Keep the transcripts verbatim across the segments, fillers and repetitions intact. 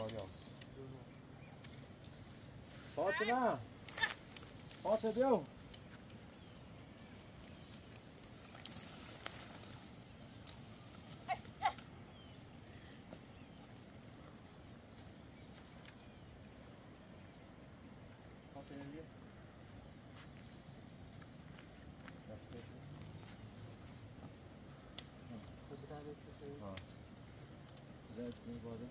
فاطمه فاطمه بیو ها زد میباره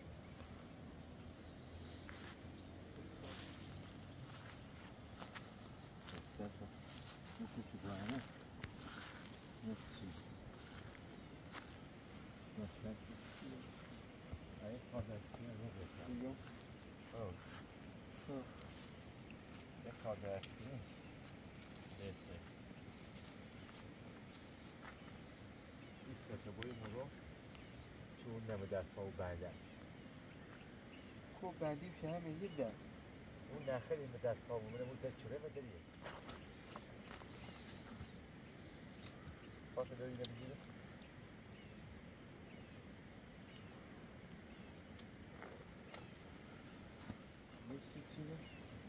زد موشو چی برانه نفسی نفسی ای خواهد چیه رو بکنم بگم او او یک خواهد چیه بهتر ایسته بایی مرو چون نمه دست پا و بندش خب بندیم شه همه یه در اون نخیلی به دست پا بمونه اون در چره و دریه فاطمه اینو بگیره نیستی چیه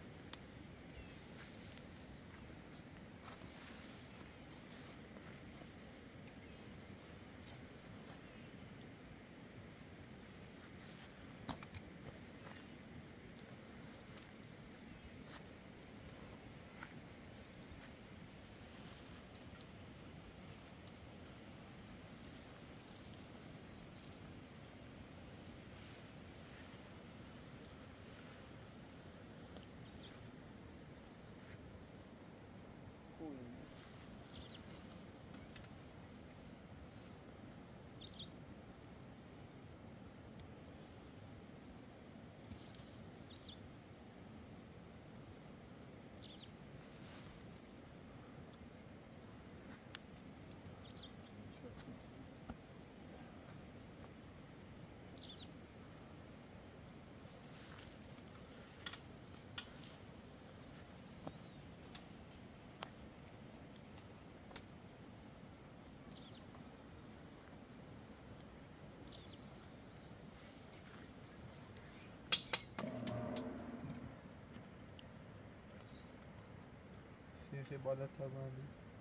میشه بالا تا بندی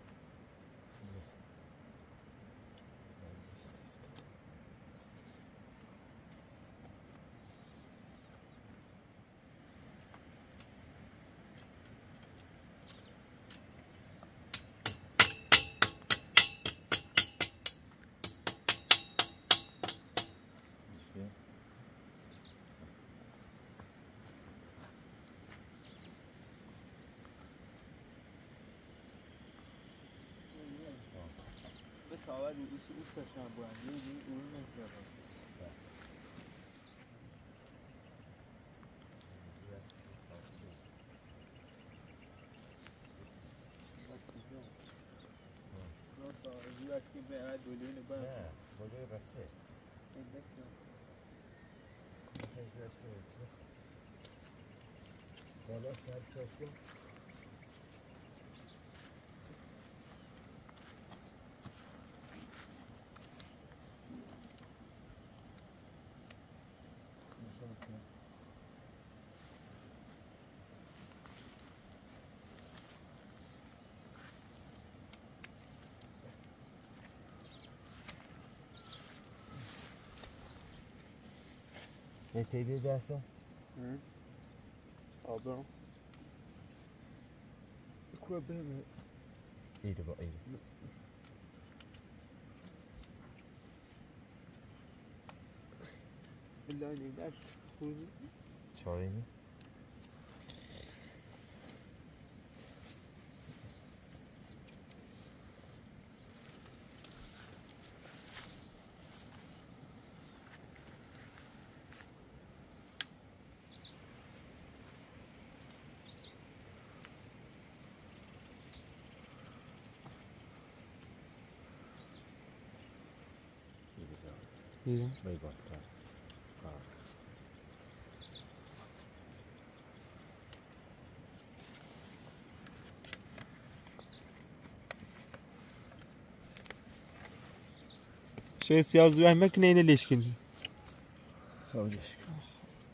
تاور رویش ایستشن برندی این اون نمیدارم نه تا رویش که به هر دولین بند نه بوده بسه این بکنم رویش که بسه بالا سر چشم Ne teybi edersin? Hı. Ablam. Quoi bene? İyi de bak iyi. İlla ne der? Çay mı? دیدم بیگاه کرد شاید سیاز رو همه کنه اینه لیش کنی خودش کن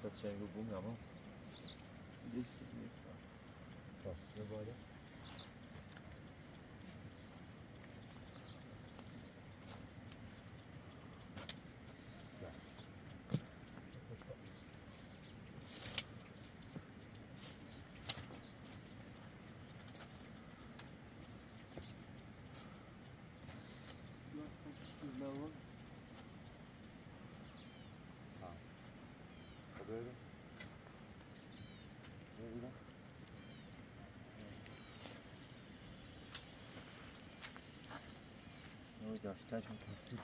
وسط شنگ و بوم اما دیگه چی دیگه خب یه بالا böyle böyle no داشتهشون تصویر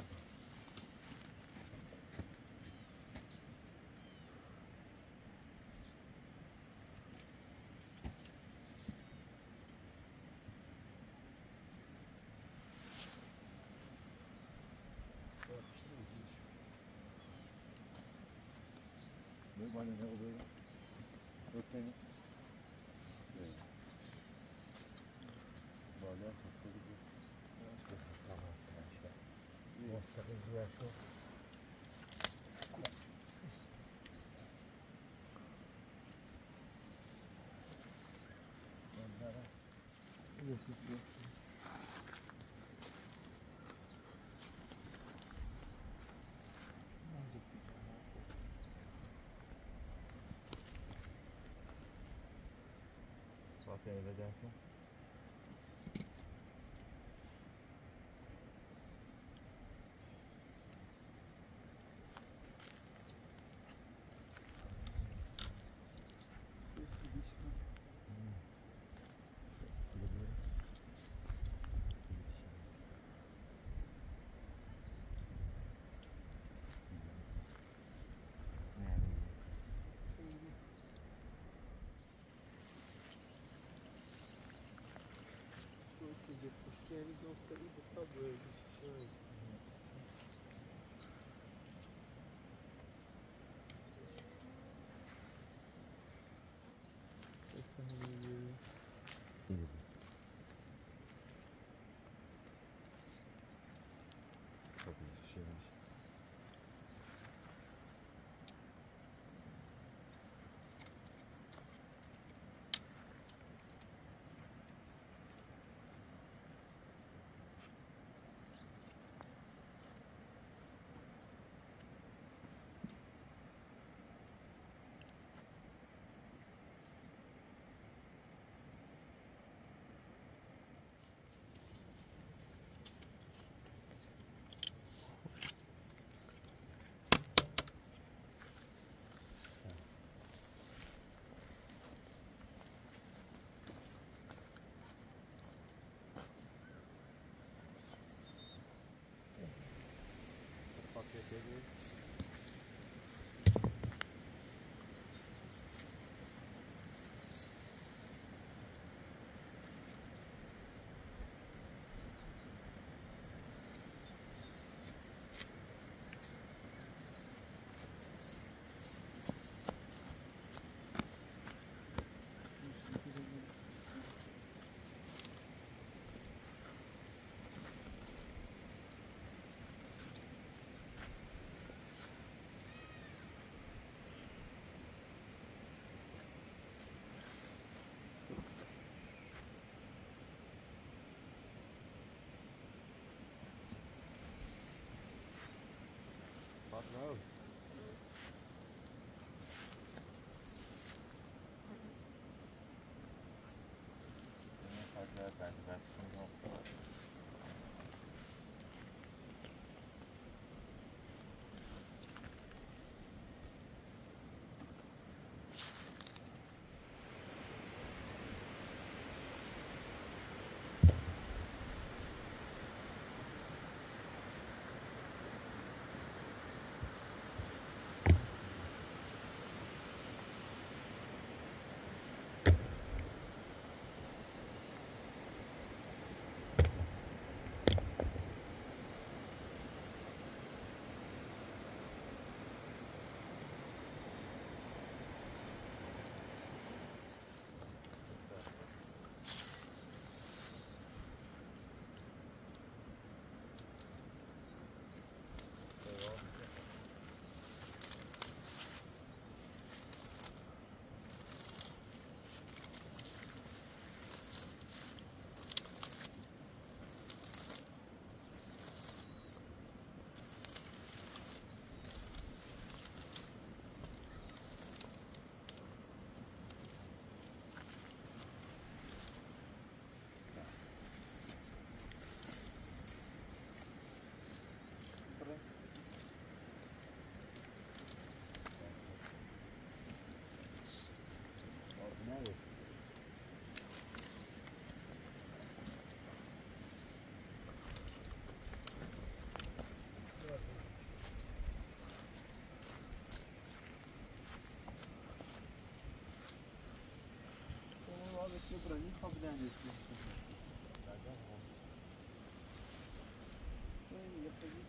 böyle bana ne oluyor? Öteni. Evet. Böyle hatta gibi. Tamam arkadaşlar. Mustafa'yı ziyaret. Onlara. Evet. Bak öyle dersin. یعنی دوستایی به خواب بایدی شاید No. Farklı belki ben sıkıntı olsa. Frangi خوابیدن دیگه. یه خیلی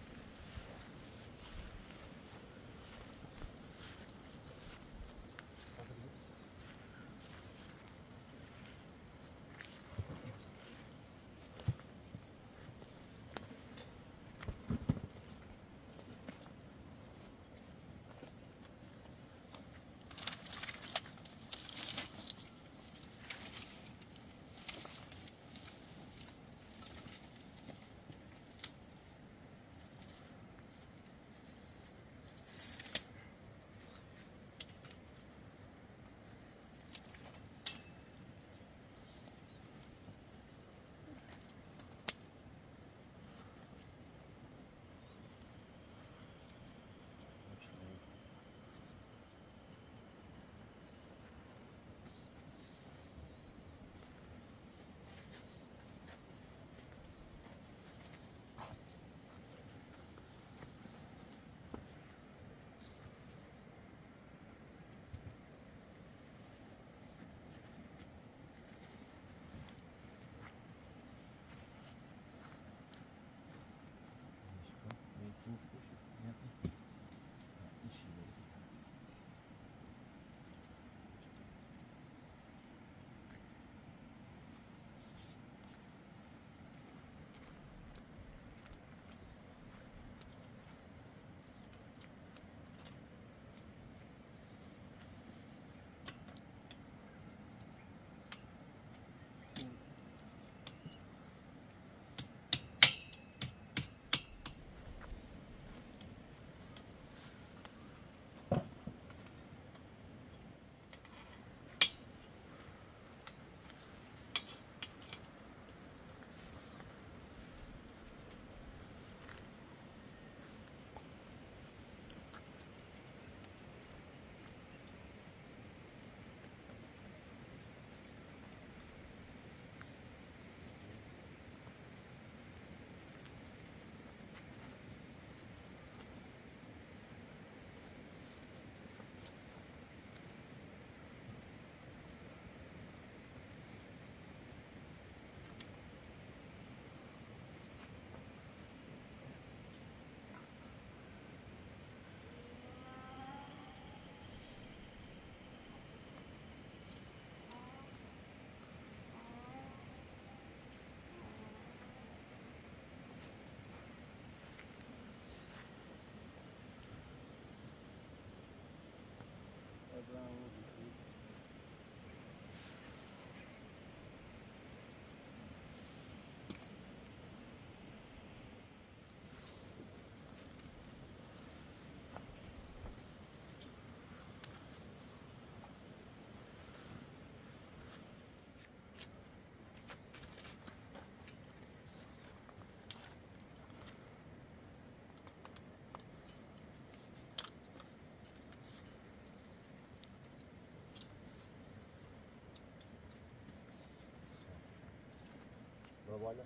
برو بالا.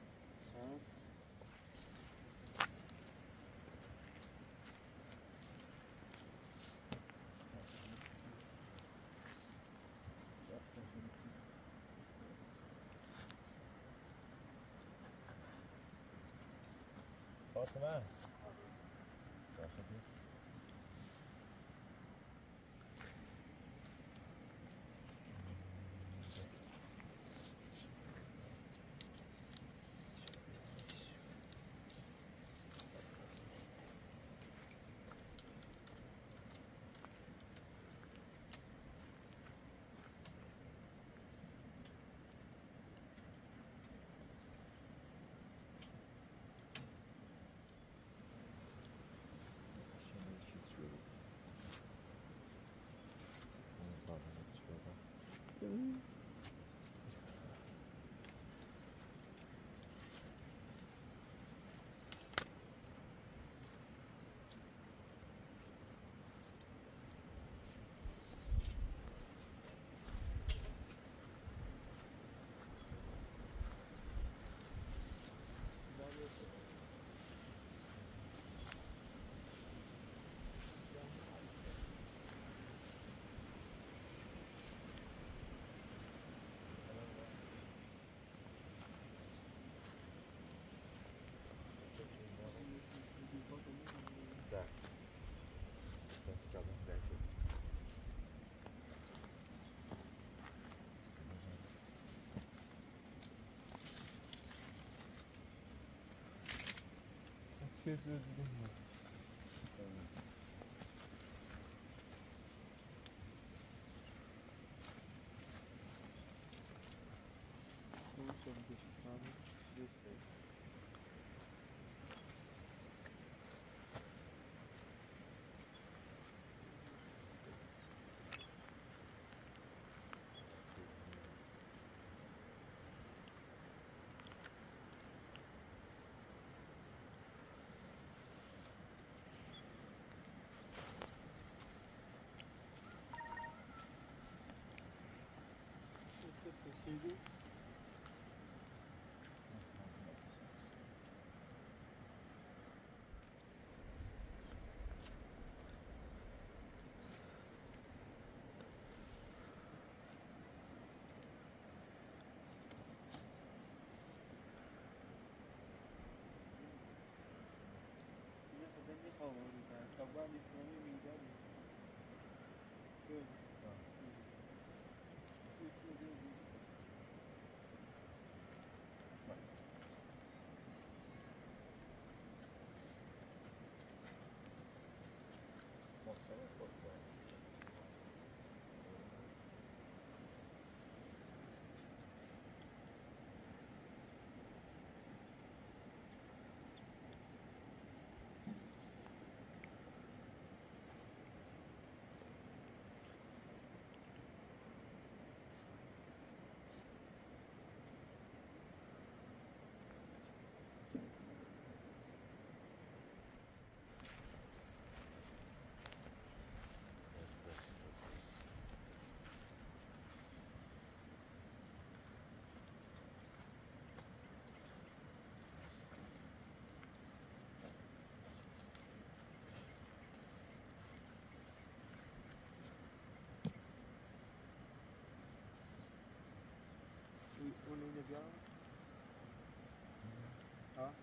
فاطمه kez öldüm ben. Bunu söyleyecektim. Tamam. Göster. Şeydi. Bir dakika ben ne kavuruyorum ya? Taban iframı midem mi? Şöyle. Tamam. Şu içine değil mi? Bak. Masaya koy bari. O neyle bir an? Ha?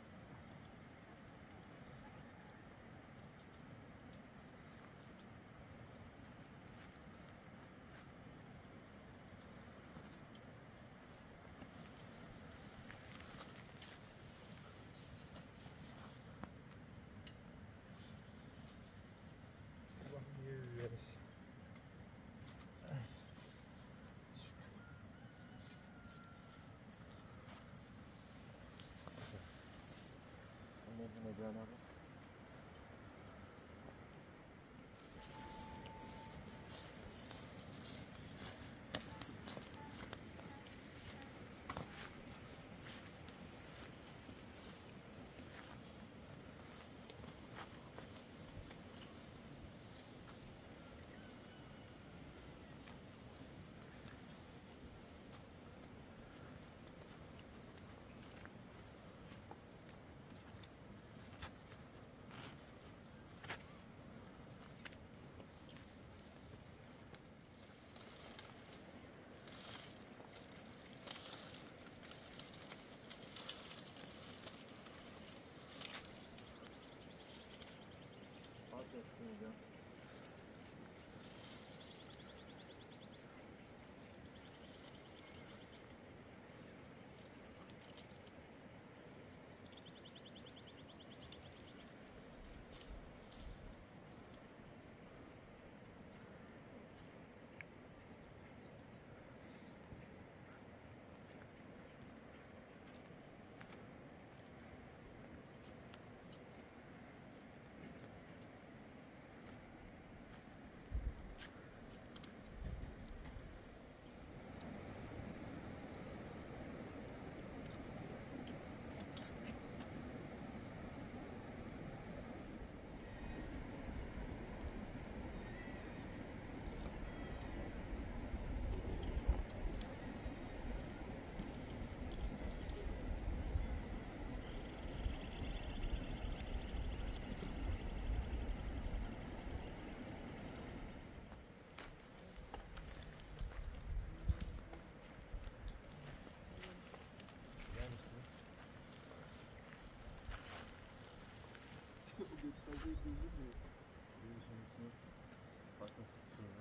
Allah'ım yürüyoruz. Ne ne bana bak. Fark ettiniz ya. Gösterdiği bilgi mi? Bir işin içine patates sığına.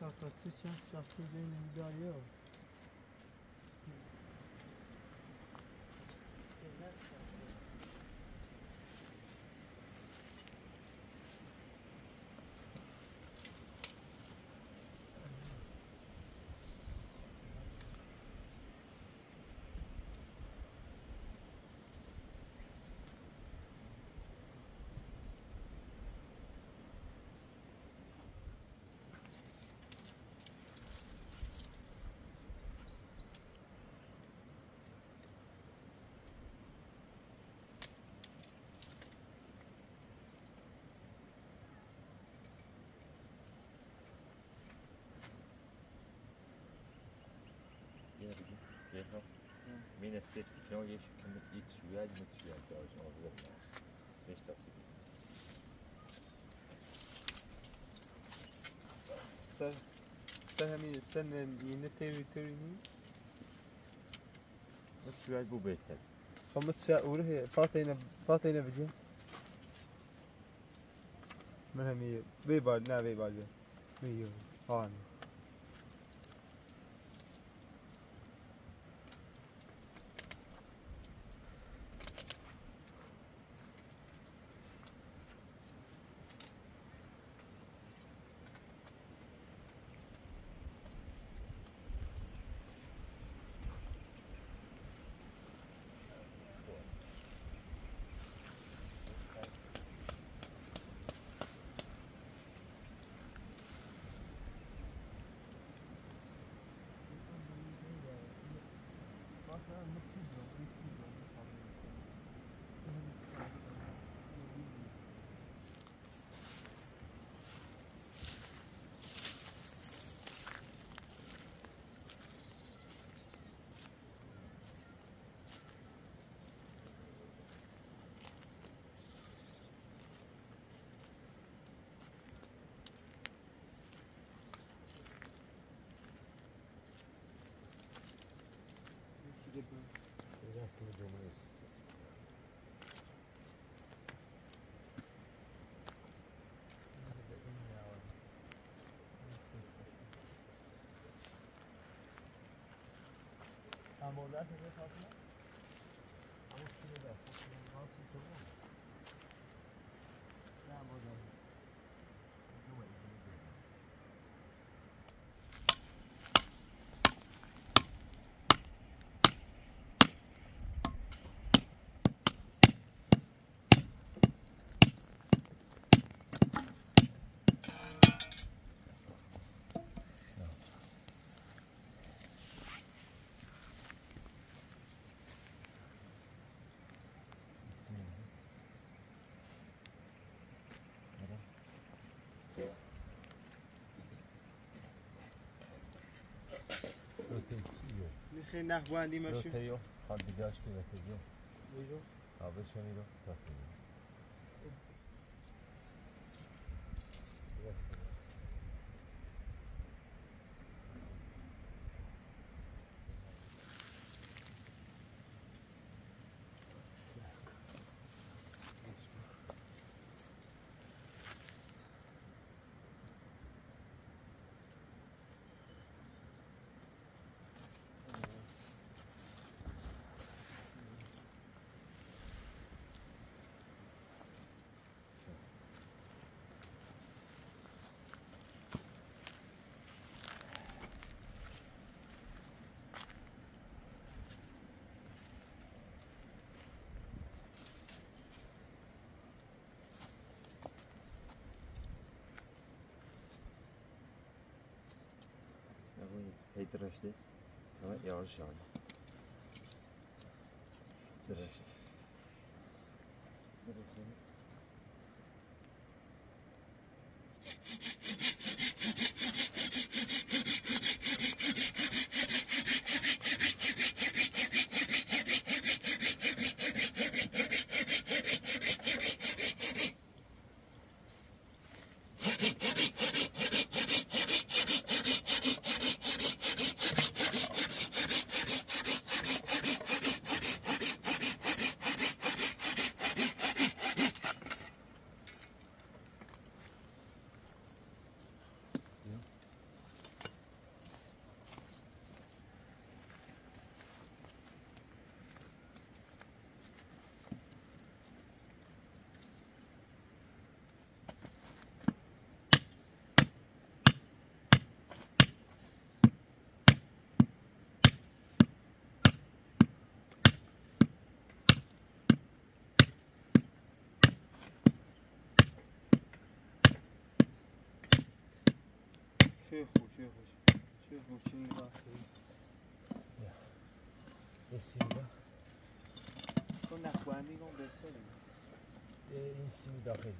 شافتı çek şaftı değil müdahale. Jedno, mine seti knjige, kan ići u jednu, ću ja da ođem od zemlja. Ništa si bi. Sen, sen همین sen yine teori teori نیست. شوية بو بيتها. خمس شاء وره فاتينا فاتينا بجي. من همي بيبال نا بيبال بي. ميو هان. معمولات هذه فاطمة؟ أو السيدات فاطمة ما تسوون؟ لا موجود. خیلی نخواندی ماشین. روتیو، خال دیگه‌اش که روتیو. میرو. آبش میرو، تصمیم. هی درشته، تمام یارش آن. درشت. درشته. شوی خوب شوی خوب شوی خوب چی نگاه کنی یه سیبیدا تو نخواندی کن بهتره این سیبیدا خیلی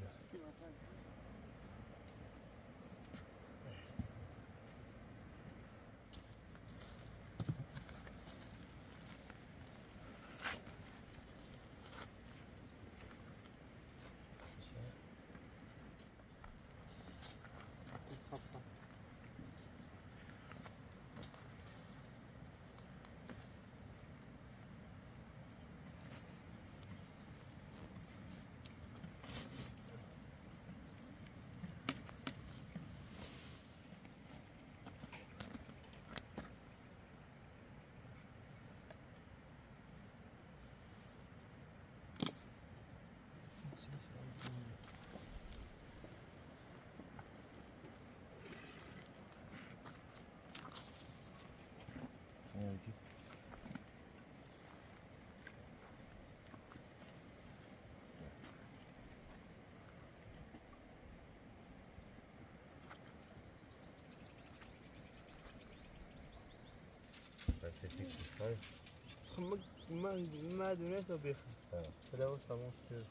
خب ما ما دونست رو بخوام خدا باش تمام شد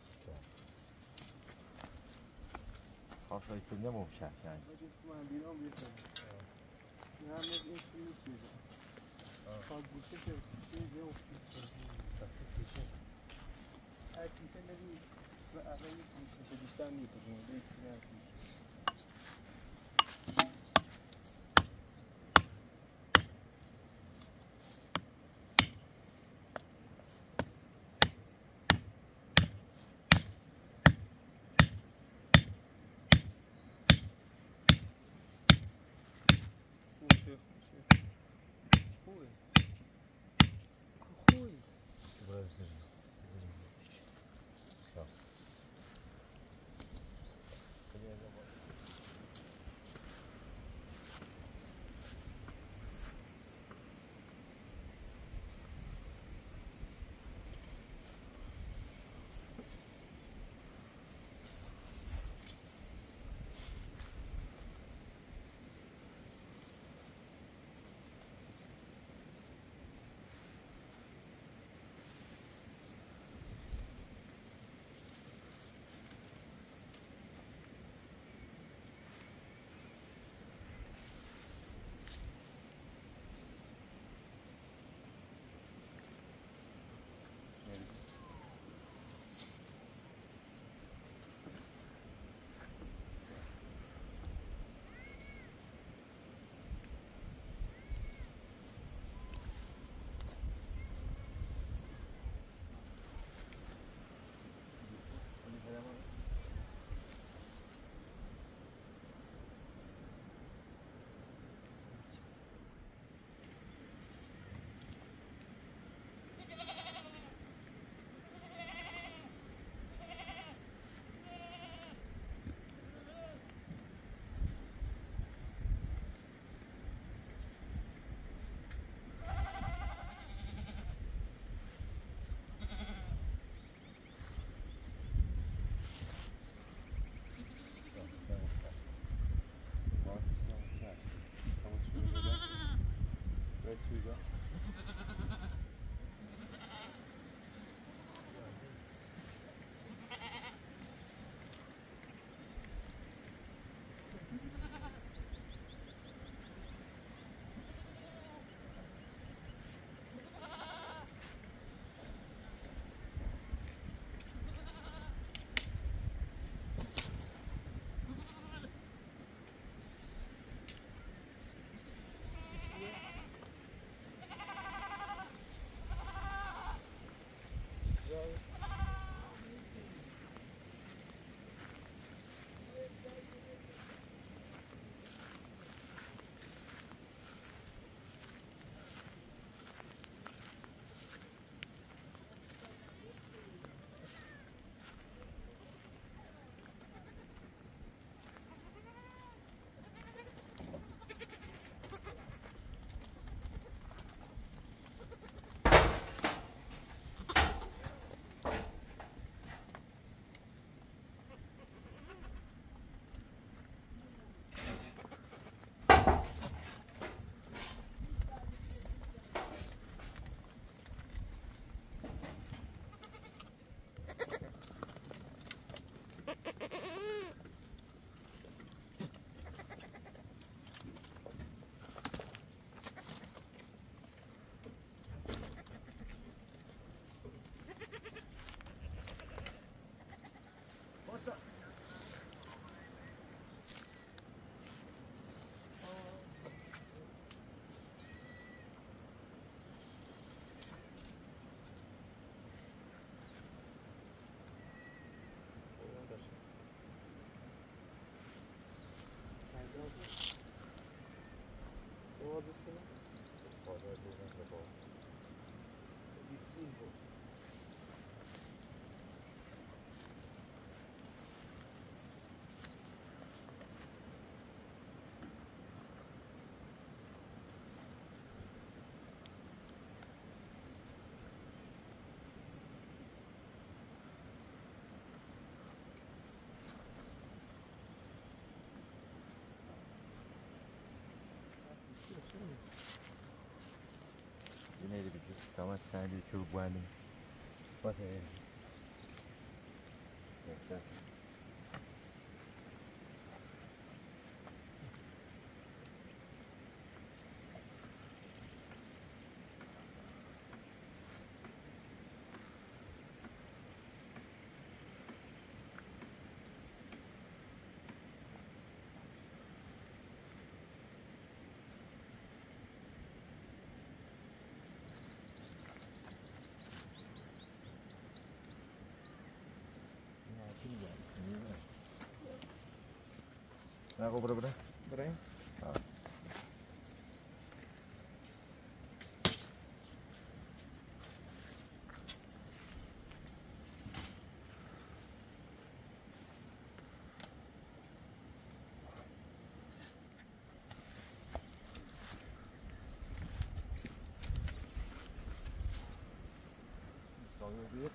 خواست های سنده مفشک کنی من بیرام بخوام نه همه این سنی چیزه خواهد بوشه که چیزه افتید سخت کشه هر کشه ندید و اقلا یک کشه بیشتر نیپرون بیتی نرکیش father's name? Father, I don't know about. He's single. You need to be just come outside the true branding. What a exactly. Aku berapa? Berapa? Ah. Soalnya dia.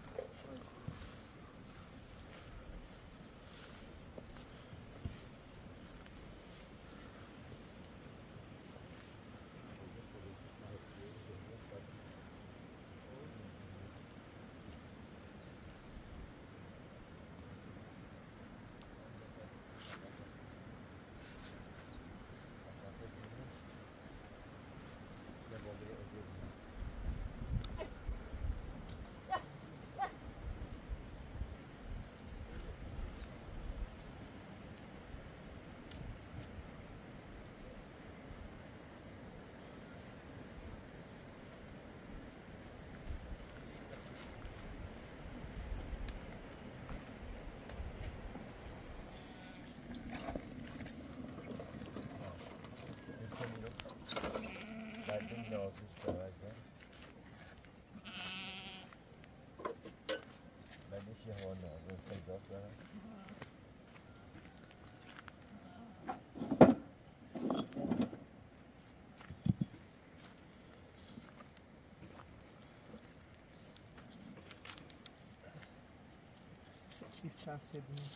Ben de şey hava lazım. Sayıdaslara. İsterse bunu.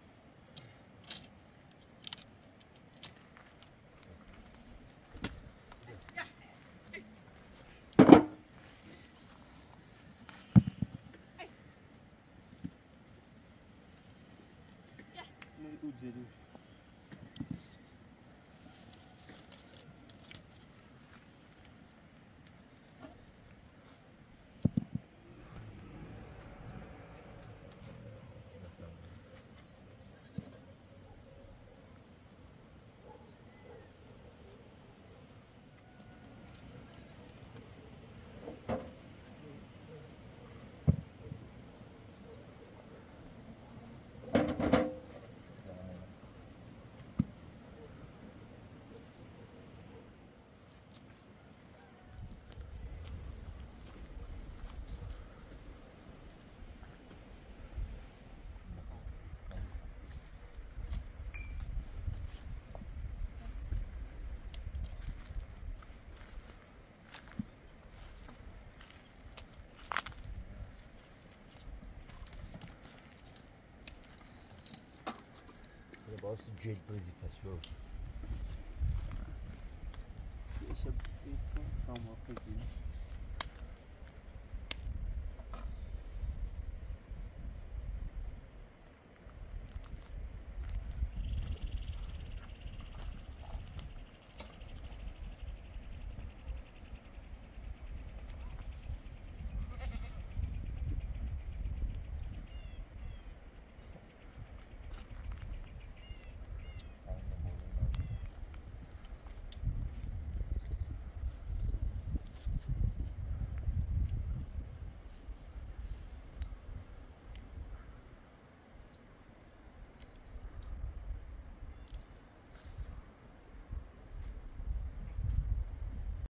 Udzielił się. باعث جلد بازی پس شد یه شب بیتون کام واقعی